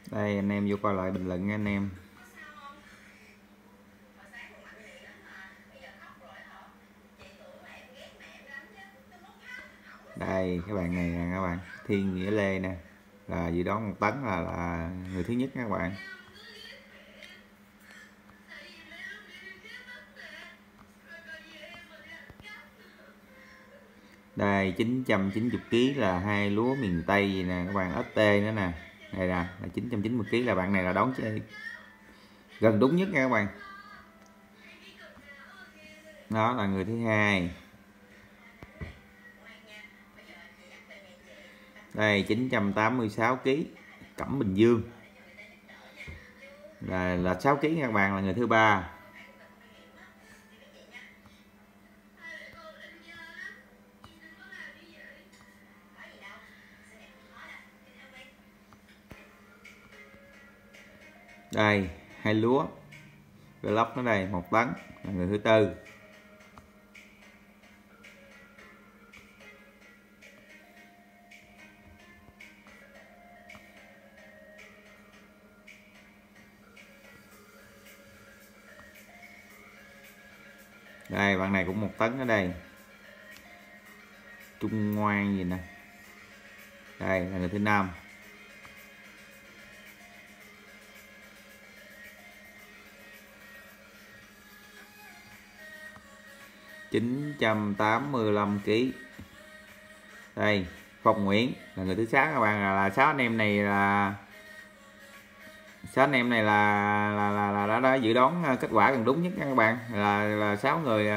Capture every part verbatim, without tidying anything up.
Đây anh em vô coi lại bình luận nha anh em. Đây các bạn này nè các bạn, Thiên Nghĩa Lê nè, là dự đoán một tấn là là người thứ nhất các bạn. Đây chín trăm chín mươi ki lô gam là hai lúa miền Tây gì nè các bạn, ét tê nữa nè. Đây nè là chín trăm chín mươi ki lô gam, là bạn này là đón chơi gần đúng nhất nha các bạn. Đó là người thứ hai. Đây chín trăm tám mươi sáu ki lô gam Cẩm Bình Dương, là là sáu ki lô gam các bạn, là người thứ ba. Đây hai lúa Glock nó đây một tấn, là người thứ tư. Đây bạn này cũng một tấn ở đây, Trung Ngoan gì nè, đây là người thứ năm. chín trăm tám mươi lăm ki lô gam. Đây Phong Nguyễn là người thứ sáu các bạn, là, là sáu anh em này là sáu anh em này là là, là, là đã, đã dự đoán kết quả gần đúng nhất nha các bạn, là là sáu người.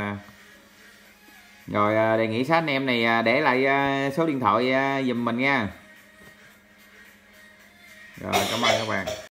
Rồi đề nghị sáu anh em này để lại số điện thoại giùm mình nha. Rồi cảm ơn các bạn.